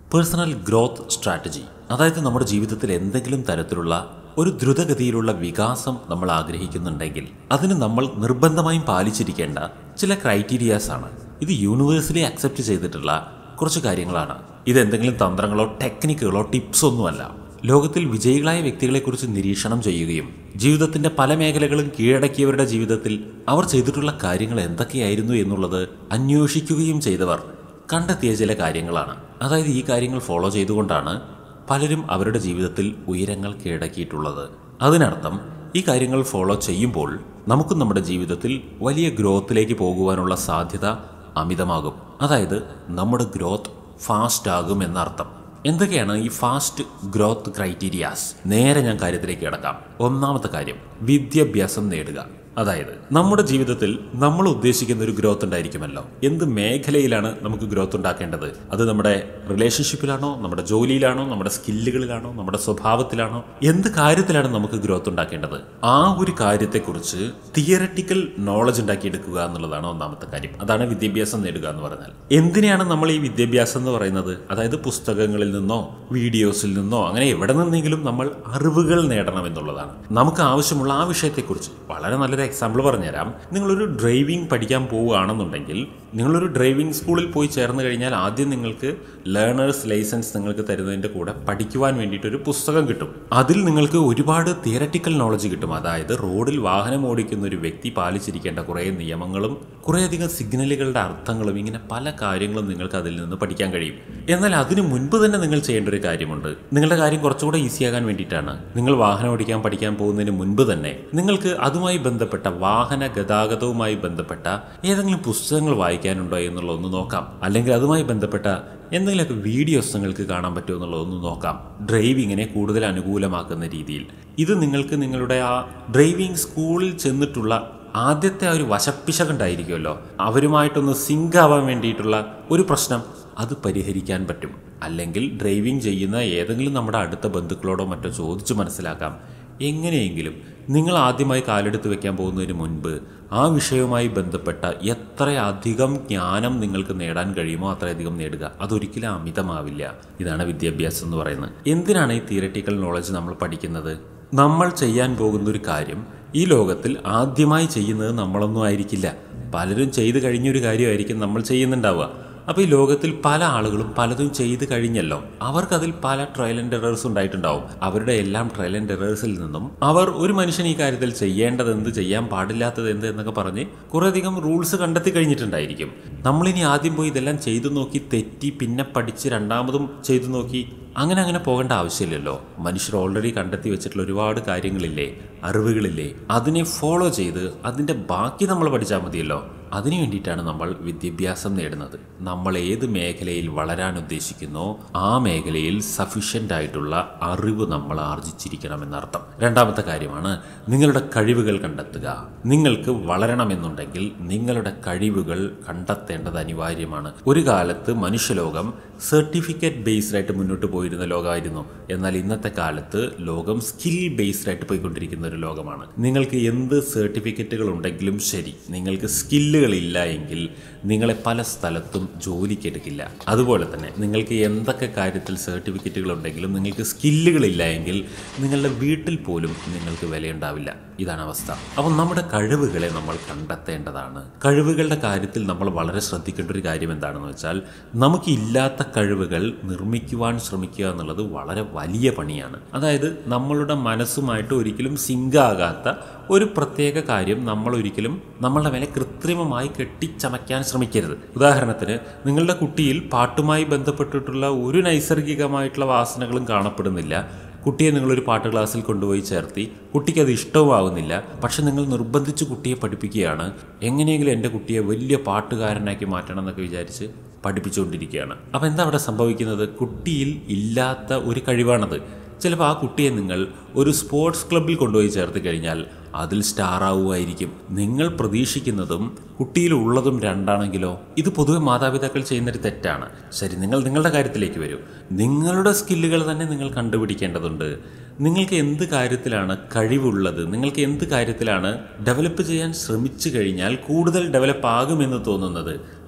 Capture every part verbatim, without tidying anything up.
Personal growth strategy, അതായത് നമ്മുടെ ജീവിതത്തിൽ എന്തെങ്കിലും തരത്തിലുള്ള ഒരു ദ്രുതഗതിയിലുള്ള വികാസം നമ്മൾ ആഗ്രഹിക്കുന്നുണ്ടെങ്കിൽ അതിന് നമ്മൾ നിർബന്ധമായും പാലിച്ചിരിക്കേണ്ട ചില ക്രൈറ്റീരിയാസ് ആണ്. ഇത് യൂണിവേഴ്സലി അക്സെപ്റ്റ് ചെയ്തിട്ടുള്ള കുറച്ച് കാര്യങ്ങളാണ്. ഇതെന്തെങ്കിലും തന്ത്രങ്ങളോ ടെക്നിക്കുകളോ ടിപ്സോ ഒന്നുമല്ല. ലോകത്തിൽ വിജയികളായ വ്യക്തികളെക്കുറിച്ച് നിരീക്ഷണം ചെയ്യുകയും ജീവിതത്തിന്റെ പല മേഖലകളും കീഴടക്കിയവരുടെ ജീവിതത്തിൽ അവർ ചെയ്തിട്ടുള്ള കാര്യങ്ങൾ എന്തൊക്കെയായിരുന്നു എന്നുള്ളത് അന്വേഷിക്കുകയും ചെയ്തവർ കണ്ടെത്തിയ ചില കാര്യങ്ങളാണ്. അതായത് ഈ കാര്യങ്ങൾ ഫോളോ ചെയ്തുകൊണ്ടാണ് പലരും അവരുടെ ജീവിതത്തിൽ ഉയരങ്ങൾ കീഴടക്കിയിട്ടുള്ളത്. അതിനർത്ഥം ഈ കാര്യങ്ങൾ ഫോളോ ചെയ്യുമ്പോൾ നമുക്ക് നമ്മുടെ ജീവിതത്തിൽ വലിയ ഗ്രോത്തിലേക്ക് പോകുവാനുള്ള സാധ്യത അമിതമാകും. അതായത് നമ്മുടെ ഗ്രോത്ത് ഫാസ്റ്റ് ആകും എന്നർത്ഥം. എന്തൊക്കെയാണ് ഈ ഫാസ്റ്റ് ഗ്രോത്ത് ക്രൈറ്റീരിയാസ്? നേരെ ഞാൻ കാര്യത്തിലേക്ക് കിടക്കാം. ഒന്നാമത്തെ കാര്യം, വിദ്യാഭ്യാസം നേടുക. അതായത് നമ്മുടെ ജീവിതത്തിൽ നമ്മൾ ഉദ്ദേശിക്കുന്ന ഒരു ഗ്രോത്ത് ഉണ്ടായിരിക്കുമല്ലോ. എന്ത് മേഖലയിലാണ് നമുക്ക് ഗ്രോത്ത് ഉണ്ടാക്കേണ്ടത്? അത് നമ്മുടെ റിലേഷൻഷിപ്പിലാണോ, നമ്മുടെ ജോലിയിലാണോ, നമ്മുടെ സ്കില്ലുകളിലാണോ, നമ്മുടെ സ്വഭാവത്തിലാണോ? എന്ത് കാര്യത്തിലാണ് നമുക്ക് ഗ്രോത്ത് ഉണ്ടാക്കേണ്ടത്? ആ ഒരു കാര്യത്തെക്കുറിച്ച് തിയററ്റിക്കൽ നോളജ് ഉണ്ടാക്കിയെടുക്കുക എന്നുള്ളതാണ് ഒന്നാമത്തെ കാര്യം. അതാണ് വിദ്യാഭ്യാസം നേടുക എന്ന് പറഞ്ഞാൽ. എന്തിനാണ് നമ്മൾ ഈ വിദ്യാഭ്യാസം എന്ന് പറയുന്നത്? അതായത് പുസ്തകങ്ങളിൽ നിന്നോ വീഡിയോസിൽ നിന്നോ അങ്ങനെ എവിടെ നിന്നെങ്കിലും നമ്മൾ അറിവുകൾ നേടണം എന്നുള്ളതാണ്. നമുക്ക് ആവശ്യമുള്ള ആ വിഷയത്തെക്കുറിച്ച് വളരെ നല്ലൊരു എക്സാമ്പിൾ പറഞ്ഞുതരാം. നിങ്ങളൊരു ഡ്രൈവിംഗ് പഠിക്കാൻ പോവുകയാണെന്നുണ്ടെങ്കിൽ നിങ്ങളൊരു ഡ്രൈവിംഗ് സ്കൂളിൽ പോയി ചേർന്ന് കഴിഞ്ഞാൽ ആദ്യം നിങ്ങൾക്ക് ലേണേഴ്സ് ലൈസൻസ് നിങ്ങൾക്ക് തരുന്നതിൻ്റെ കൂടെ പഠിക്കുവാൻ വേണ്ടിയിട്ട് ഒരു പുസ്തകം കിട്ടും. അതിൽ നിങ്ങൾക്ക് ഒരുപാട് തിയററ്റിക്കൽ നോളജ് കിട്ടും. അതായത് റോഡിൽ വാഹനം ഓടിക്കുന്ന ഒരു വ്യക്തി പാലിച്ചിരിക്കേണ്ട കുറേ നിയമങ്ങളും കുറേയധികം സിഗ്നലുകളുടെ അർത്ഥങ്ങളും ഇങ്ങനെ പല കാര്യങ്ങളും നിങ്ങൾക്ക് അതിൽ നിന്ന് പഠിക്കാൻ കഴിയും. എന്നാൽ അതിനു മുൻപ് തന്നെ നിങ്ങൾ ചെയ്യേണ്ട ഒരു കാര്യമുണ്ട്. നിങ്ങളുടെ കാര്യം കുറച്ചുകൂടെ ഈസിയാകാൻ വേണ്ടിയിട്ടാണ് നിങ്ങൾ വാഹനം ഓടിക്കാൻ പഠിക്കാൻ പോകുന്നതിന് മുൻപ് തന്നെ നിങ്ങൾക്ക് അതുമായി ബന്ധപ്പെട്ട വാഹന ഗതാഗതവുമായി ബന്ധപ്പെട്ട ഏതെങ്കിലും പുസ്തകങ്ങൾ വായിക്കാനുണ്ടോ എന്നുള്ളതൊന്ന് നോക്കാം. അല്ലെങ്കിൽ അതുമായി ബന്ധപ്പെട്ട എന്തെങ്കിലുമൊക്കെ വീഡിയോസ് നിങ്ങൾക്ക് കാണാൻ പറ്റുമോ എന്നുള്ളതൊന്ന് നോക്കാം. ഡ്രൈവിങ്ങിനെ കൂടുതൽ അനുകൂലമാക്കുന്ന രീതിയിൽ ഇത് നിങ്ങൾക്ക് നിങ്ങളുടെ ആ ഡ്രൈവിംഗ് സ്കൂളിൽ ചെന്നിട്ടുള്ള ആദ്യത്തെ ആ ഒരു വശപ്പിശകുണ്ടായിരിക്കുമല്ലോ, അവരുമായിട്ടൊന്ന് സിങ്ക് ആവാൻ വേണ്ടിയിട്ടുള്ള ഒരു പ്രശ്നം അത് പരിഹരിക്കാൻ പറ്റും. അല്ലെങ്കിൽ ഡ്രൈവിംഗ് ചെയ്യുന്ന ഏതെങ്കിലും നമ്മുടെ അടുത്ത ബന്ധുക്കളോടോ മറ്റോ ചോദിച്ച് മനസ്സിലാക്കാം. എങ്ങനെയെങ്കിലും നിങ്ങൾ ആദ്യമായി കാലെടുത്ത് വെക്കാൻ പോകുന്നതിന് മുൻപ് ആ വിഷയവുമായി ബന്ധപ്പെട്ട എത്രയധികം ജ്ഞാനം നിങ്ങൾക്ക് നേടാൻ കഴിയുമോ അത്രയധികം നേടുക. അതൊരിക്കലും അമിതമാവില്ല. ഇതാണ് വിദ്യാഭ്യാസം എന്ന് പറയുന്നത്. എന്തിനാണ് ഈ തിയററ്റിക്കൽ നോളജ് നമ്മൾ പഠിക്കുന്നത്? നമ്മൾ ചെയ്യാൻ പോകുന്ന ഒരു കാര്യം ഈ ലോകത്തിൽ ആദ്യമായി ചെയ്യുന്നത് നമ്മളൊന്നും ആയിരിക്കില്ല. പലരും ചെയ്ത് കഴിഞ്ഞൊരു കാര്യമായിരിക്കും നമ്മൾ ചെയ്യുന്നുണ്ടാവുക. അപ്പോൾ ഈ ലോകത്തിൽ പല ആളുകളും പലതും ചെയ്ത് കഴിഞ്ഞല്ലോ. അവർക്കതിൽ പല ട്രയൽ ആൻഡ് എറേഴ്സ് ഉണ്ടായിട്ടുണ്ടാവും. അവരുടെ എല്ലാം ട്രയൽ ആൻഡ് എറേഴ്സിൽ നിന്നും അവർ ഒരു മനുഷ്യൻ ഈ കാര്യത്തിൽ ചെയ്യേണ്ടത് എന്ത്, ചെയ്യാൻ പാടില്ലാത്തത് എന്ത് എന്നൊക്കെ പറഞ്ഞ് കുറേയധികം റൂൾസ് കണ്ടെത്തി കഴിഞ്ഞിട്ടുണ്ടായിരിക്കും. നമ്മളിനി ആദ്യം പോയി ഇതെല്ലാം ചെയ്തു നോക്കി തെറ്റി പിന്നെ പഠിച്ച് രണ്ടാമതും ചെയ്തു നോക്കി അങ്ങനെ അങ്ങനെ പോകേണ്ട ആവശ്യമില്ലല്ലോ. മനുഷ്യർ ഓൾറെഡി കണ്ടെത്തി വെച്ചിട്ടുള്ള ഒരുപാട് കാര്യങ്ങളില്ലേ, അറിവുകളില്ലേ, അതിനെ ഫോളോ ചെയ്ത് അതിൻ്റെ ബാക്കി നമ്മൾ പഠിച്ചാൽ മതിയല്ലോ. അതിനു വേണ്ടിയിട്ടാണ് നമ്മൾ വിദ്യാഭ്യാസം നേടുന്നത്. നമ്മൾ ഏത് മേഖലയിൽ വളരാൻ ഉദ്ദേശിക്കുന്നോ ആ മേഖലയിൽ സഫീഷ്യൻ്റ് ആയിട്ടുള്ള അറിവ് നമ്മൾ ആർജിച്ചിരിക്കണം എന്നർത്ഥം. രണ്ടാമത്തെ കാര്യമാണ് നിങ്ങളുടെ കഴിവുകൾ കണ്ടെത്തുക. നിങ്ങൾക്ക് വളരണമെന്നുണ്ടെങ്കിൽ നിങ്ങളുടെ കഴിവുകൾ കണ്ടെത്തേണ്ടത് അനിവാര്യമാണ്. ഒരു കാലത്ത് മനുഷ്യലോകം സർട്ടിഫിക്കറ്റ് ബേസ്ഡ് ആയിട്ട് മുന്നോട്ട് പോയിരുന്ന ലോകമായിരുന്നു. എന്നാൽ ഇന്നത്തെ കാലത്ത് ലോകം സ്കിൽ ബേസ്ഡ് ആയിട്ട് പോയിക്കൊണ്ടിരിക്കുന്ന ഒരു ലോകമാണ്. നിങ്ങൾക്ക് എന്ത് സർട്ടിഫിക്കറ്റുകൾ ഉണ്ടെങ്കിലും ശരി, നിങ്ങൾക്ക് സ്കില്ലുകളില്ല എങ്കിൽ നിങ്ങളെ പല സ്ഥലത്തും ജോലിക്കെടുക്കില്ല. അതുപോലെ തന്നെ നിങ്ങൾക്ക് എന്തൊക്കെ കാര്യത്തിൽ സർട്ടിഫിക്കറ്റുകൾ ഉണ്ടെങ്കിലും നിങ്ങൾക്ക് സ്കില്ലുകളില്ല എങ്കിൽ നിങ്ങളുടെ വീട്ടിൽ പോലും നിങ്ങൾക്ക് വിലയുണ്ടാവില്ല. ഇതാണ് അവസ്ഥ. അപ്പം നമ്മുടെ കഴിവുകളെ നമ്മൾ കണ്ടെത്തേണ്ടതാണ്. കഴിവുകളുടെ കാര്യത്തിൽ നമ്മൾ വളരെ ശ്രദ്ധിക്കേണ്ട ഒരു കാര്യം എന്താണെന്ന് വെച്ചാൽ നമുക്കില്ലാത്ത കഴിവുകൾ നിർമ്മിക്കുവാൻ ശ്രമിക്കുക എന്നുള്ളത് വളരെ വലിയ പണിയാണ്. അതായത് നമ്മളുടെ മനസ്സുമായിട്ട് ഒരിക്കലും സിങ്ക് ആകാത്ത ഒരു പ്രത്യേക കാര്യം നമ്മൾ ഒരിക്കലും നമ്മളുടെ മേലെ കൃത്രിമമായി കെട്ടിച്ചമയ്ക്കാൻ ശ്രമിക്കരുത്. ഉദാഹരണത്തിന് നിങ്ങളുടെ കുട്ടിയിൽ പാട്ടുമായി ബന്ധപ്പെട്ടിട്ടുള്ള ഒരു നൈസർഗികമായിട്ടുള്ള വാസനകളും കാണപ്പെടുന്നില്ല. കുട്ടിയെ നിങ്ങളൊരു പാട്ട് ക്ലാസ്സിൽ കൊണ്ടുപോയി ചേർത്തി കുട്ടിക്ക് അത് ഇഷ്ടവുമാകുന്നില്ല. പക്ഷെ നിങ്ങൾ നിർബന്ധിച്ച് കുട്ടിയെ പഠിപ്പിക്കുകയാണ്. എങ്ങനെയെങ്കിലും എൻ്റെ കുട്ടിയെ വലിയ പാട്ടുകാരനാക്കി മാറ്റണം എന്നൊക്കെ വിചാരിച്ച് പഠിപ്പിച്ചുകൊണ്ടിരിക്കുകയാണ്. അപ്പോൾ എന്താ അവിടെ സംഭവിക്കുന്നത്? കുട്ടിയിൽ ഇല്ലാത്ത ഒരു കഴിവാണത്. ചിലപ്പോൾ ആ കുട്ടിയെ നിങ്ങൾ ഒരു സ്പോർട്സ് ക്ലബ്ബിൽ കൊണ്ടുപോയി ചേർത്ത് കഴിഞ്ഞാൽ അതിൽ സ്റ്റാർ ആവുമായിരിക്കും. നിങ്ങൾ പ്രതീക്ഷിക്കുന്നതും കുട്ടിയിലുള്ളതും രണ്ടാണെങ്കിലോ? ഇത് പൊതുവെ മാതാപിതാക്കൾ ചെയ്യുന്നൊരു തെറ്റാണ്. ശരി, നിങ്ങൾ നിങ്ങളുടെ കാര്യത്തിലേക്ക് വരൂ. നിങ്ങളുടെ സ്കില്ലുകൾ തന്നെ നിങ്ങൾ കണ്ടുപിടിക്കേണ്ടതുണ്ട്. നിങ്ങൾക്ക് എന്ത് കാര്യത്തിലാണ് കഴിവുള്ളത്, നിങ്ങൾക്ക് എന്ത് കാര്യത്തിലാണ് ഡെവലപ്പ് ചെയ്യാൻ ശ്രമിച്ചു കഴിഞ്ഞാൽ കൂടുതൽ ഡെവലപ്പ് ആകുമെന്ന് തോന്നുന്നത്,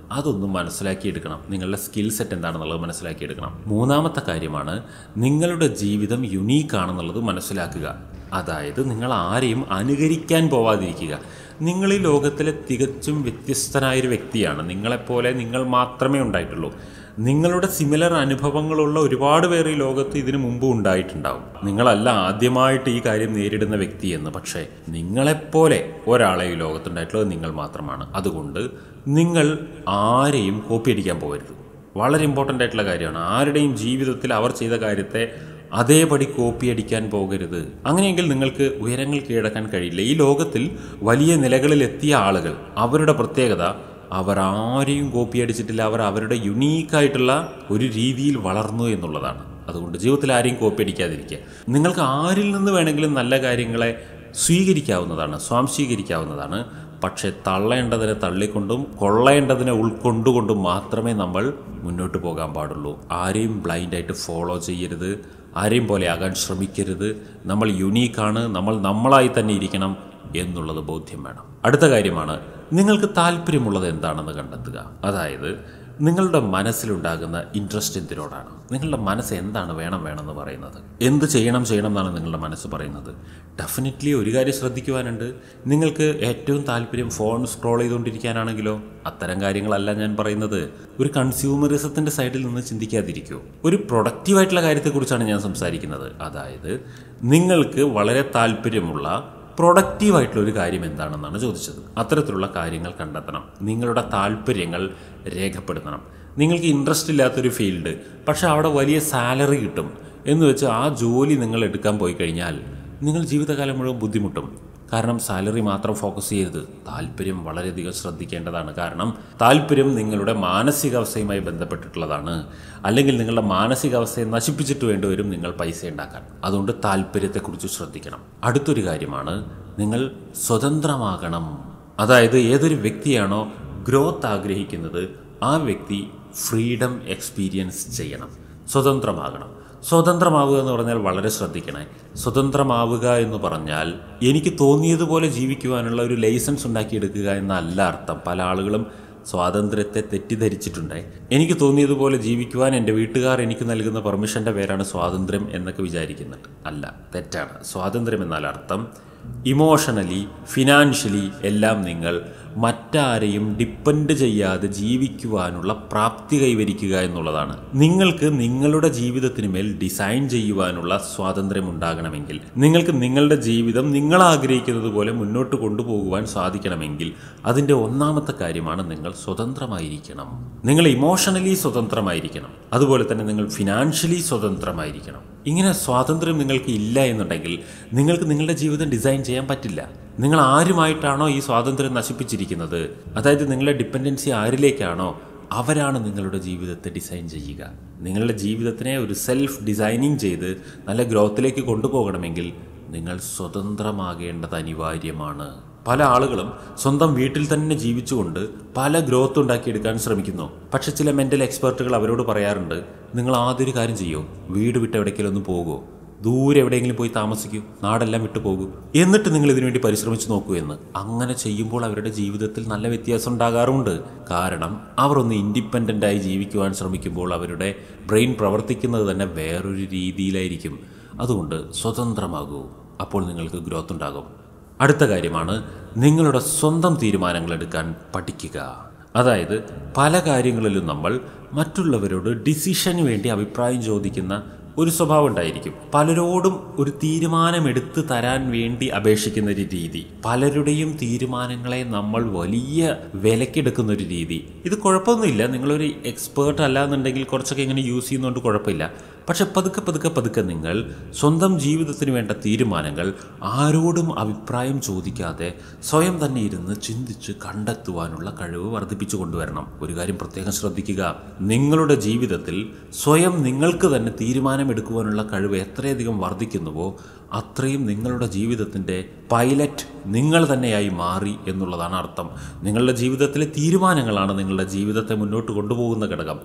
അതൊന്നും മനസ്സിലാക്കിയെടുക്കണം. നിങ്ങളുടെ സ്കിൽ സെറ്റ് എന്താണെന്നുള്ളത് മനസ്സിലാക്കിയെടുക്കണം. മൂന്നാമത്തെ കാര്യമാണ് നിങ്ങളുടെ ജീവിതം യുണീക്കാണെന്നുള്ളത് മനസ്സിലാക്കുക. അതായത് നിങ്ങൾ ആരെയും അനുകരിക്കാൻ പോവാതിരിക്കുക. നിങ്ങൾ ഈ ലോകത്തിലെ തികച്ചും വ്യത്യസ്തനായൊരു വ്യക്തിയാണ്. നിങ്ങളെപ്പോലെ നിങ്ങൾ മാത്രമേ ഉണ്ടായിട്ടുള്ളൂ. നിങ്ങളുടെ സിമിലർ അനുഭവങ്ങളുള്ള ഒരുപാട് പേർ ഈ ലോകത്ത് ഇതിനു മുമ്പ് ഉണ്ടായിട്ടുണ്ടാവും. നിങ്ങളല്ല ആദ്യമായിട്ട് ഈ കാര്യം നേരിടുന്ന വ്യക്തിയെന്ന്. പക്ഷേ നിങ്ങളെപ്പോലെ ഒരാളെ ഈ ലോകത്തുണ്ടായിട്ടുള്ളത് നിങ്ങൾ മാത്രമാണ്. അതുകൊണ്ട് നിങ്ങൾ ആരെയും കോപ്പി അടിക്കാൻ പോകരുത്. വളരെ ഇമ്പോർട്ടൻ്റ് ആയിട്ടുള്ള കാര്യമാണ്. ആരുടെയും ജീവിതത്തിൽ അവർ ചെയ്ത കാര്യത്തെ അതേപടി കോപ്പി അടിക്കാൻ പോകരുത്. അങ്ങനെയെങ്കിൽ നിങ്ങൾക്ക് ഉയരങ്ങൾ കീഴടക്കാൻ കഴിയില്ല. ഈ ലോകത്തിൽ വലിയ നിലകളിലെത്തിയ ആളുകൾ, അവരുടെ പ്രത്യേകത അവർ ആരെയും കോപ്പി അടിച്ചിട്ടില്ല. അവർ അവരുടെ യുണീക്കായിട്ടുള്ള ഒരു രീതിയിൽ വളർന്നു എന്നുള്ളതാണ്. അതുകൊണ്ട് ജീവിതത്തിൽ ആരെയും കോപ്പി അടിക്കാതിരിക്കുക. നിങ്ങൾക്ക് ആരിൽ നിന്ന് വേണമെങ്കിലും നല്ല കാര്യങ്ങളെ സ്വീകരിക്കാവുന്നതാണ്, സ്വാംശീകരിക്കാവുന്നതാണ്. പക്ഷേ തള്ളേണ്ടതിനെ തള്ളിക്കൊണ്ടും കൊള്ളേണ്ടതിനെ ഉൾക്കൊണ്ടുകൊണ്ടും മാത്രമേ നമ്മൾ മുന്നോട്ട് പോകാൻ പാടുള്ളൂ. ആരെയും ബ്ലൈൻഡായിട്ട് ഫോളോ ചെയ്യരുത്. ആരെയും പോലെ ആകാൻ ശ്രമിക്കരുത്. നമ്മൾ യുണീക്കാണ്, നമ്മൾ നമ്മളായി തന്നെ ഇരിക്കണം എന്നുള്ളത് ബോധ്യം വേണം. അടുത്ത കാര്യമാണ് നിങ്ങൾക്ക് താല്പര്യമുള്ളത് എന്താണെന്ന് കണ്ടെത്തുക. അതായത് നിങ്ങളുടെ മനസ്സിലുണ്ടാകുന്ന ഇൻട്രസ്റ്റ് എന്തിനോടാണ്? നിങ്ങളുടെ മനസ്സ് എന്താണ് വേണം വേണമെന്ന് പറയുന്നത്? എന്ത് ചെയ്യണം ചെയ്യണം എന്നാണ് നിങ്ങളുടെ മനസ്സ് പറയുന്നത്? ഡെഫിനറ്റ്ലി ഒരു കാര്യം ശ്രദ്ധിക്കുവാനുണ്ട്. നിങ്ങൾക്ക് ഏറ്റവും താല്പര്യം ഫോൺ സ്ക്രോൾ ചെയ്തുകൊണ്ടിരിക്കാനാണെങ്കിലോ? അത്തരം കാര്യങ്ങളല്ല ഞാൻ പറയുന്നത്. ഒരു കൺസ്യൂമറിസത്തിൻ്റെ സൈഡിൽ നിന്ന് ചിന്തിക്കാതിരിക്കൂ. ഒരു പ്രൊഡക്റ്റീവായിട്ടുള്ള കാര്യത്തെക്കുറിച്ചാണ് ഞാൻ സംസാരിക്കുന്നത്. അതായത് നിങ്ങൾക്ക് വളരെ താല്പര്യമുള്ള പ്രൊഡക്റ്റീവായിട്ടുള്ള ഒരു കാര്യം എന്താണെന്നാണ് ചോദിച്ചത്. അത്തരത്തിലുള്ള കാര്യങ്ങൾ കണ്ടെത്തണം. നിങ്ങളുടെ താല്പര്യങ്ങൾ രേഖപ്പെടുത്തണം. നിങ്ങൾക്ക് ഇൻട്രസ്റ്റ് ഇല്ലാത്തൊരു ഫീൽഡ്, പക്ഷെ അവിടെ വലിയ സാലറി കിട്ടും എന്ന് വെച്ച് ആ ജോലി നിങ്ങൾ എടുക്കാൻ പോയി കഴിഞ്ഞാൽ നിങ്ങൾ ജീവിതകാലം മുഴുവൻ ബുദ്ധിമുട്ടും. കാരണം സാലറി മാത്രം ഫോക്കസ് ചെയ്യരുത്. താല്പര്യം വളരെയധികം ശ്രദ്ധിക്കേണ്ടതാണ്. കാരണം താല്പര്യം നിങ്ങളുടെ മാനസികാവസ്ഥയുമായി ബന്ധപ്പെട്ടിട്ടുള്ളതാണ്. അല്ലെങ്കിൽ നിങ്ങളുടെ മാനസികാവസ്ഥയെ നശിപ്പിച്ചിട്ട് വേണ്ടിവരും നിങ്ങൾ പൈസ ഉണ്ടാക്കാൻ. അതുകൊണ്ട് താല്പര്യത്തെക്കുറിച്ച് ശ്രദ്ധിക്കണം. അടുത്തൊരു കാര്യമാണ് നിങ്ങൾ സ്വതന്ത്രമാകണം. അതായത് ഏതൊരു വ്യക്തിയാണോ ഗ്രോത്ത് ആഗ്രഹിക്കുന്നത് ആ വ്യക്തി ഫ്രീഡം എക്സ്പീരിയൻസ് ചെയ്യണം, സ്വതന്ത്രമാകണം. സ്വതന്ത്രമാവുക എന്ന് പറഞ്ഞാൽ വളരെ ശ്രദ്ധിക്കണേ. സ്വതന്ത്രമാവുക എന്ന് പറഞ്ഞാൽ എനിക്ക് തോന്നിയതുപോലെ ജീവിക്കുവാനുള്ള ഒരു ലൈസൻസ് ഉണ്ടാക്കിയെടുക്കുക എന്നല്ല അർത്ഥം. പല ആളുകളും സ്വാതന്ത്ര്യത്തെ തെറ്റിദ്ധരിച്ചിട്ടുണ്ട്. എനിക്ക് തോന്നിയതുപോലെ ജീവിക്കുവാൻ എൻ്റെ വീട്ടുകാർ എനിക്ക് നൽകുന്ന പെർമിഷൻ്റെ പേരാണ് സ്വാതന്ത്ര്യം എന്നൊക്കെ വിചാരിക്കുന്നുണ്ട്. അല്ല, തെറ്റാണ്. സ്വാതന്ത്ര്യം എന്നാൽ അർത്ഥം ഇമോഷണലി, ഫിനാൻഷ്യലി എല്ലാം നിങ്ങൾ മറ്റാരെയും ഡിപ്പെൻഡ് ചെയ്യാതെ ജീവിക്കുവാനുള്ള പ്രാപ്തി കൈവരിക്കുക എന്നുള്ളതാണ്. നിങ്ങൾക്ക് നിങ്ങളുടെ ജീവിതത്തിന് മേൽ ഡിസൈൻ ചെയ്യുവാനുള്ള സ്വാതന്ത്ര്യം ഉണ്ടാകണമെങ്കിൽ, നിങ്ങൾക്ക് നിങ്ങളുടെ ജീവിതം നിങ്ങൾ ആഗ്രഹിക്കുന്നത് പോലെ മുന്നോട്ട് കൊണ്ടുപോകുവാൻ സാധിക്കണമെങ്കിൽ അതിൻ്റെ ഒന്നാമത്തെ കാര്യമാണ് നിങ്ങൾ സ്വതന്ത്രമായിരിക്കണം. നിങ്ങൾ ഇമോഷണലി സ്വതന്ത്രമായിരിക്കണം. അതുപോലെ തന്നെ നിങ്ങൾ ഫിനാൻഷ്യലി സ്വതന്ത്രമായിരിക്കണം. ഇങ്ങനെ സ്വാതന്ത്ര്യം നിങ്ങൾക്ക് ഇല്ല എന്നുണ്ടെങ്കിൽ നിങ്ങൾക്ക് നിങ്ങളുടെ ജീവിതം ഡിസൈൻ ചെയ്യാൻ പറ്റില്ല. നിങ്ങൾ ആരുമായിട്ടാണോ ഈ സ്വാതന്ത്ര്യം നശിപ്പിച്ചിരിക്കുന്നത്, അതായത് നിങ്ങളുടെ ഡിപ്പെൻഡൻസി ആരിലേക്കാണോ, അവരാണ് നിങ്ങളുടെ ജീവിതത്തെ ഡിസൈൻ ചെയ്യുക. നിങ്ങളുടെ ജീവിതത്തിനെ ഒരു സെൽഫ് ഡിസൈനിങ് ചെയ്ത് നല്ല ഗ്രോത്തിലേക്ക് കൊണ്ടുപോകണമെങ്കിൽ നിങ്ങൾ സ്വതന്ത്രമാകേണ്ടത് അനിവാര്യമാണ്. പല ആളുകളും സ്വന്തം വീട്ടിൽ തന്നെ ജീവിച്ചുകൊണ്ട് പല ഗ്രോത്ത് ഉണ്ടാക്കിയെടുക്കാൻ ശ്രമിക്കുന്നു. പക്ഷെ ചില മെൻ്റൽ എക്സ്പെർട്ടുകൾ അവരോട് പറയാറുണ്ട്, നിങ്ങൾ ആദ്യം ഒരു കാര്യം ചെയ്യൂ, വീട് വിട്ട് എവിടേക്കെങ്കിലും ഒന്ന് പോകുമോ, ദൂരെ എവിടെയെങ്കിലും പോയി താമസിക്കൂ, നാടെല്ലാം വിട്ടു പോകൂ, എന്നിട്ട് നിങ്ങൾ ഇതിനുവേണ്ടി പരിശ്രമിച്ച് നോക്കൂ എന്ന്. അങ്ങനെ ചെയ്യുമ്പോൾ അവരുടെ ജീവിതത്തിൽ നല്ല വ്യത്യാസം ഉണ്ടാകാറുണ്ട്. കാരണം അവർ ഒന്ന് ഇൻഡിപെൻഡൻ്റായി ജീവിക്കുവാൻ ശ്രമിക്കുമ്പോൾ അവരുടെ ബ്രെയിൻ പ്രവർത്തിക്കുന്നത് തന്നെ വേറൊരു രീതിയിലായിരിക്കും. അതുകൊണ്ട് സ്വതന്ത്രമാകൂ, അപ്പോൾ നിങ്ങൾക്ക് ഗ്രോത്ത് ഉണ്ടാകും. അടുത്ത കാര്യമാണ് നിങ്ങളുടെ സ്വന്തം തീരുമാനങ്ങൾ എടുക്കാൻ പഠിക്കുക. അതായത് പല കാര്യങ്ങളിലും നമ്മൾ മറ്റുള്ളവരോട് ഡിസിഷന് വേണ്ടി അഭിപ്രായം ചോദിക്കുന്ന ഒരു സ്വഭാവം ഉണ്ടായിരിക്കും. പലരോടും ഒരു തീരുമാനമെടുത്ത് തരാൻ വേണ്ടി അപേക്ഷിക്കുന്ന ഒരു രീതി, പലരുടെയും തീരുമാനങ്ങളെ നമ്മൾ വലിയ വിലക്കെടുക്കുന്ന ഒരു രീതി. ഇത് കുഴപ്പമൊന്നുമില്ല, നിങ്ങളൊരു എക്സ്പേർട്ട് അല്ല എന്നുണ്ടെങ്കിൽ കുറച്ചൊക്കെ ഇങ്ങനെ യൂസ് ചെയ്യുന്നതുകൊണ്ട് കുഴപ്പമില്ല. പക്ഷെ പതുക്കെ പതുക്കെ പതുക്കെ നിങ്ങൾ സ്വന്തം ജീവിതത്തിന് വേണ്ട തീരുമാനങ്ങൾ ആരോടും അഭിപ്രായം ചോദിക്കാതെ സ്വയം തന്നെ ഇരുന്ന് ചിന്തിച്ച് കണ്ടെത്തുവാനുള്ള കഴിവ് വർദ്ധിപ്പിച്ചു കൊണ്ടുവരണം. ഒരു കാര്യം പ്രത്യേകം ശ്രദ്ധിക്കുക, നിങ്ങളുടെ ജീവിതത്തിൽ സ്വയം നിങ്ങൾക്ക് തന്നെ തീരുമാനമെടുക്കുവാനുള്ള കഴിവ് എത്രയധികം വർദ്ധിക്കുന്നുവോ അത്രയും നിങ്ങളുടെ ജീവിതത്തിൻ്റെ പൈലറ്റ് നിങ്ങൾ തന്നെയായി മാറി എന്നുള്ളതാണ് അർത്ഥം. നിങ്ങളുടെ ജീവിതത്തിലെ തീരുമാനങ്ങളാണ് നിങ്ങളുടെ ജീവിതത്തെ മുന്നോട്ട് കൊണ്ടുപോകുന്ന ഘടകം.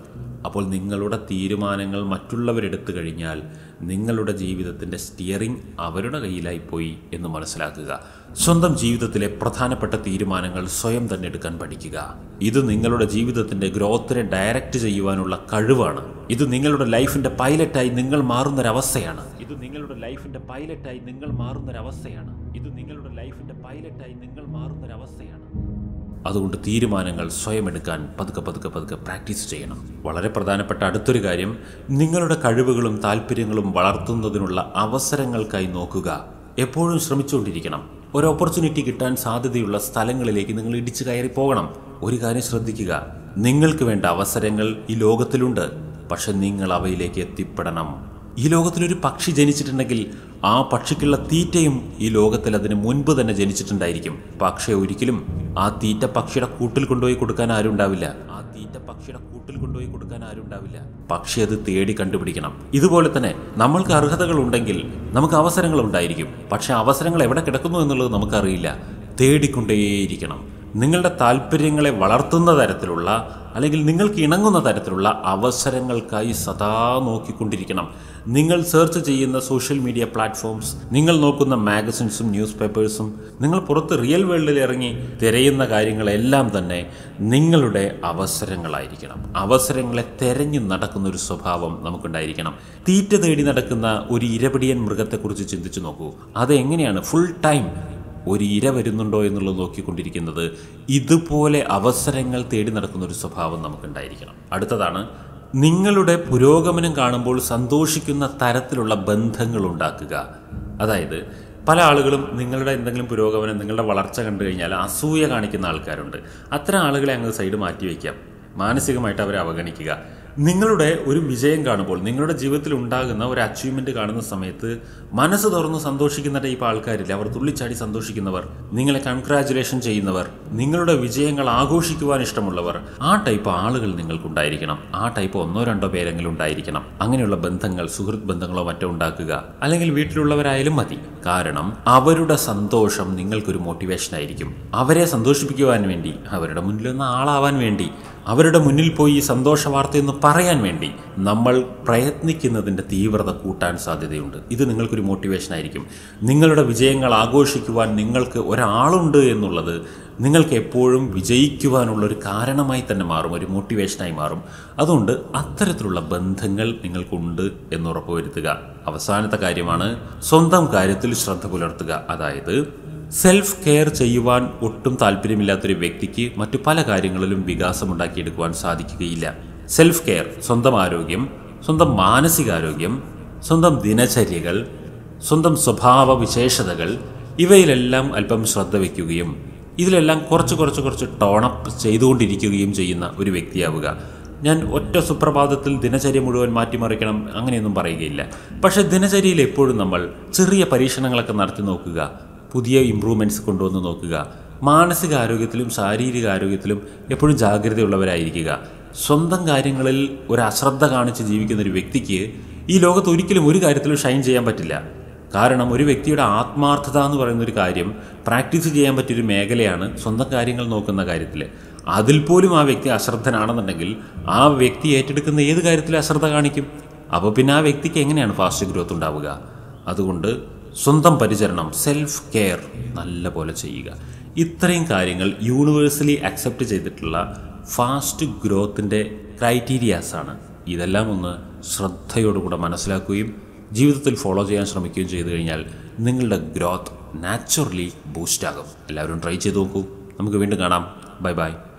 അപ്പോൾ നിങ്ങളുടെ തീരുമാനങ്ങൾ മറ്റുള്ളവരെടുത്തു കഴിഞ്ഞാൽ നിങ്ങളുടെ ജീവിതത്തിൻ്റെ സ്റ്റിയറിംഗ് അവരുടെ കയ്യിലായിപ്പോയി എന്ന് മനസ്സിലാക്കുക. സ്വന്തം ജീവിതത്തിലെ പ്രധാനപ്പെട്ട തീരുമാനങ്ങൾ സ്വയം തന്നെ എടുക്കാൻ പഠിക്കുക. ഇത് നിങ്ങളുടെ ജീവിതത്തിൻ്റെ ഗ്രോത്തിനെ ഡയറക്റ്റ് ചെയ്യുവാനുള്ള കഴിവാണ്. ഇത് നിങ്ങളുടെ ലൈഫിൻ്റെ പൈലറ്റായി നിങ്ങൾ മാറുന്നൊരവസ്ഥയാണ്. ഇത് നിങ്ങളുടെ ലൈഫിൻ്റെ പൈലറ്റായി നിങ്ങൾ മാറുന്നൊരവസ്ഥയാണ്. ഇത് നിങ്ങളുടെ ലൈഫിൻ്റെ പൈലറ്റായി നിങ്ങൾ മാറുന്നൊരവസ്ഥയാണ്. അതുകൊണ്ട് തീരുമാനങ്ങൾ സ്വയം എടുക്കാൻ പതുക്കെ പതുക്കെ പതുക്കെ പ്രാക്ടീസ് ചെയ്യണം. വളരെ പ്രധാനപ്പെട്ട അടുത്തൊരു കാര്യം, നിങ്ങളുടെ കഴിവുകളും താല്പര്യങ്ങളും വളർത്തുന്നതിനുള്ള അവസരങ്ങൾക്കായി നോക്കുക. എപ്പോഴും ശ്രമിച്ചുകൊണ്ടിരിക്കണം. ഒരു ഓപ്പർച്യൂണിറ്റി കിട്ടാൻ സാധ്യതയുള്ള സ്ഥലങ്ങളിലേക്ക് നിങ്ങൾ ഇടിച്ചു കയറി പോകണം. ഒരു കാര്യം ശ്രദ്ധിക്കുക, നിങ്ങൾക്ക് വേണ്ട അവസരങ്ങൾ ഈ ലോകത്തിലുണ്ട്. പക്ഷെ നിങ്ങൾ അവയിലേക്ക് എത്തിപ്പെടണം. ഈ ലോകത്തിലൊരു പക്ഷി ജനിച്ചിട്ടുണ്ടെങ്കിൽ ആ പക്ഷിക്കുള്ള തീറ്റയും ഈ ലോകത്തിൽ അതിന് മുൻപ് തന്നെ ജനിച്ചിട്ടുണ്ടായിരിക്കും. പക്ഷേ ഒരിക്കലും ആ തീറ്റ പക്ഷിയുടെ കൂട്ടിൽ കൊണ്ടുപോയി കൊടുക്കാൻ ആരും ഉണ്ടാവില്ല. ആ തീറ്റ പക്ഷിയുടെ കൂട്ടിൽ കൊണ്ടുപോയി കൊടുക്കാൻ ആരും ഉണ്ടാവില്ല. പക്ഷി അത് തേടി കണ്ടുപിടിക്കണം. ഇതുപോലെ തന്നെ നമ്മൾക്ക് അർഹതകൾ ഉണ്ടെങ്കിൽ നമുക്ക് അവസരങ്ങൾ ഉണ്ടായിരിക്കും. പക്ഷെ അവസരങ്ങൾ എവിടെ കിടക്കുന്നു എന്നുള്ളത് നമുക്കറിയില്ല. തേടിക്കൊണ്ടേയിരിക്കണം. നിങ്ങളുടെ താല്പര്യങ്ങളെ വളർത്തുന്ന തരത്തിലുള്ള അല്ലെങ്കിൽ നിങ്ങൾക്ക് ഇണങ്ങുന്ന തരത്തിലുള്ള അവസരങ്ങൾക്കായി സദാ നോക്കിക്കൊണ്ടിരിക്കണം. നിങ്ങൾ സെർച്ച് ചെയ്യുന്ന സോഷ്യൽ മീഡിയ പ്ലാറ്റ്ഫോംസ്, നിങ്ങൾ നോക്കുന്ന മാഗസിൻസും ന്യൂസ് പേപ്പേഴ്സും, നിങ്ങൾ പുറത്ത് റിയൽ വേൾഡിൽ ഇറങ്ങി തിരയുന്ന കാര്യങ്ങളെല്ലാം തന്നെ നിങ്ങളുടെ അവസരങ്ങളായിരിക്കണം. അവസരങ്ങളെ തെരഞ്ഞു നടക്കുന്ന ഒരു സ്വഭാവം നമുക്കുണ്ടായിരിക്കണം. തീറ്റ തേടി നടക്കുന്ന ഒരു ഇരപിടിയൻ മൃഗത്തെക്കുറിച്ച് ചിന്തിച്ചു നോക്കൂ. അതെങ്ങനെയാണ് ഫുൾ ടൈം ഒരു ഇര വരുന്നുണ്ടോ എന്നുള്ളത് നോക്കിക്കൊണ്ടിരിക്കുന്നത്? ഇതുപോലെ അവസരങ്ങൾ തേടി നടക്കുന്ന ഒരു സ്വഭാവം നമുക്കുണ്ടായിരിക്കണം. അടുത്തതാണ്, നിങ്ങളുടെ പുരോഗമനം കാണുമ്പോൾ സന്തോഷിക്കുന്ന തരത്തിലുള്ള ബന്ധങ്ങൾ ഉണ്ടാക്കുക. അതായത് പല ആളുകളും നിങ്ങളുടെ എന്തെങ്കിലും പുരോഗമനം, നിങ്ങളുടെ വളർച്ച കണ്ടു കഴിഞ്ഞാൽ അസൂയ കാണിക്കുന്ന ആൾക്കാരുണ്ട്. അത്തരം ആളുകളെ അങ്ങ് സൈഡ് മാറ്റി വയ്ക്കാം. മാനസികമായിട്ട് അവരെ അവഗണിക്കുക. നിങ്ങളുടെ ഒരു വിജയം കാണുമ്പോൾ, നിങ്ങളുടെ ജീവിതത്തിൽ ഉണ്ടാകുന്ന ഒരു അച്ചീവ്മെന്റ് കാണുന്ന സമയത്ത് മനസ്സ് തുറന്ന് സന്തോഷിക്കുന്ന ടൈപ്പ് ആൾക്കാരില്ല. അവർ തുള്ളിച്ചാടി സന്തോഷിക്കുന്നവർ, നിങ്ങളെ കൺഗ്രാജുലേഷൻ ചെയ്യുന്നവർ, നിങ്ങളുടെ വിജയങ്ങൾ ആഘോഷിക്കുവാൻ ഇഷ്ടമുള്ളവർ, ആ ടൈപ്പ് ആളുകൾ നിങ്ങൾക്കുണ്ടായിരിക്കണം. ആ ടൈപ്പ് ഒന്നോ രണ്ടോ പേരെങ്കിലും ഉണ്ടായിരിക്കണം. അങ്ങനെയുള്ള ബന്ധങ്ങൾ, സുഹൃത്ത് ബന്ധങ്ങളോ മറ്റോ ഉണ്ടാക്കുക. അല്ലെങ്കിൽ വീട്ടിലുള്ളവരായാലും മതി. കാരണം അവരുടെ സന്തോഷം നിങ്ങൾക്കൊരു മോട്ടിവേഷൻ ആയിരിക്കും. അവരെ സന്തോഷിപ്പിക്കുവാൻ വേണ്ടി, അവരുടെ മുന്നിലൊന്ന് ആളാവാൻ വേണ്ടി, അവരുടെ മുന്നിൽ പോയി സന്തോഷ വാർത്തയെന്ന് പറയാൻ വേണ്ടി നമ്മൾ പ്രയത്നിക്കുന്നതിൻ്റെ തീവ്രത കൂട്ടാൻ സാധ്യതയുണ്ട്. ഇത് നിങ്ങൾക്കൊരു മോട്ടിവേഷൻ ആയിരിക്കും. നിങ്ങളുടെ വിജയങ്ങൾ ആഘോഷിക്കുവാൻ നിങ്ങൾക്ക് ഒരാളുണ്ട് എന്നുള്ളത് നിങ്ങൾക്ക് എപ്പോഴും വിജയിക്കുവാനുള്ളൊരു കാരണമായി തന്നെ മാറും, ഒരു മോട്ടിവേഷനായി മാറും. അതുകൊണ്ട് അത്തരത്തിലുള്ള ബന്ധങ്ങൾ നിങ്ങൾക്കുണ്ട് എന്ന് ഉറപ്പുവരുത്തുക. അവസാനത്തെ കാര്യമാണ്, സ്വന്തം കാര്യത്തിൽ ശ്രദ്ധ പുലർത്തുക. അതായത് സെൽഫ് കെയർ ചെയ്യുവാൻ ഒട്ടും താല്പര്യമില്ലാത്തൊരു വ്യക്തിക്ക് മറ്റു പല കാര്യങ്ങളിലും വികാസമുണ്ടാക്കിയെടുക്കുവാൻ സാധിക്കുകയില്ല. സെൽഫ് കെയർ, സ്വന്തം ആരോഗ്യം, സ്വന്തം മാനസികാരോഗ്യം, സ്വന്തം ദിനചര്യകൾ, സ്വന്തം സ്വഭാവ വിശേഷതകൾ, ഇവയിലെല്ലാം അല്പം ശ്രദ്ധ വയ്ക്കുകയും ഇതിലെല്ലാം കുറച്ച് കുറച്ച് കുറച്ച് ടോണപ്പ് ചെയ്തുകൊണ്ടിരിക്കുകയും ചെയ്യുന്ന ഒരു വ്യക്തിയാവുക. ഞാൻ ഒറ്റ സുപ്രഭാതത്തിൽ ദിനചര്യ മുഴുവൻ മാറ്റിമറിക്കണം അങ്ങനെയൊന്നും പറയുകയില്ല. പക്ഷേ ദിനചര്യയിൽ എപ്പോഴും നമ്മൾ ചെറിയ പരീക്ഷണങ്ങളൊക്കെ നടത്തി നോക്കുക. പുതിയ ഇമ്പ്രൂവ്മെൻറ്റ്സ് കൊണ്ടുവന്ന് നോക്കുക. മാനസികാരോഗ്യത്തിലും ശാരീരിക ആരോഗ്യത്തിലും എപ്പോഴും ജാഗ്രതയുള്ളവരായിരിക്കുക. സ്വന്തം കാര്യങ്ങളിൽ ഒരു അശ്രദ്ധ കാണിച്ച് ജീവിക്കുന്ന ഒരു വ്യക്തിക്ക് ഈ ലോകത്ത് ഒരിക്കലും ഒരു കാര്യത്തിലും ഷൈൻ ചെയ്യാൻ പറ്റില്ല. കാരണം ഒരു വ്യക്തിയുടെ ആത്മാർത്ഥത എന്ന് പറയുന്നൊരു കാര്യം പ്രാക്ടീസ് ചെയ്യാൻ പറ്റിയൊരു മേഖലയാണ് സ്വന്തം കാര്യങ്ങൾ നോക്കുന്ന കാര്യത്തിൽ. അതിൽ പോലും ആ വ്യക്തി അശ്രദ്ധനാണെന്നുണ്ടെങ്കിൽ ആ വ്യക്തി ഏറ്റെടുക്കുന്ന ഏത് കാര്യത്തിലും അശ്രദ്ധ കാണിക്കും. അപ്പോൾ പിന്നെ ആ വ്യക്തിക്ക് എങ്ങനെയാണ് ഫാസ്റ്റ് ഗ്രോത്ത് ഉണ്ടാവുക? അതുകൊണ്ട് സ്വന്തം പരിചരണം, സെൽഫ് കെയർ നല്ല പോലെ ചെയ്യുക. ഇത്രയും കാര്യങ്ങൾ യൂണിവേഴ്സലി അക്സെപ്റ്റ് ചെയ്തിട്ടുള്ള ഫാസ്റ്റ് ഗ്രോത്തിൻ്റെ ക്രൈറ്റീരിയാസാണ്. ഇതെല്ലാം ഒന്ന് ശ്രദ്ധയോടുകൂടെ മനസ്സിലാക്കുകയും ജീവിതത്തിൽ ഫോളോ ചെയ്യാൻ ശ്രമിക്കുകയും ചെയ്തു കഴിഞ്ഞാൽ നിങ്ങളുടെ ഗ്രോത്ത് നാച്ചുറലി ബൂസ്റ്റ് ആകും. എല്ലാവരും ട്രൈ ചെയ്ത് നോക്കൂ. നമുക്ക് വീണ്ടും കാണാം. Bye by.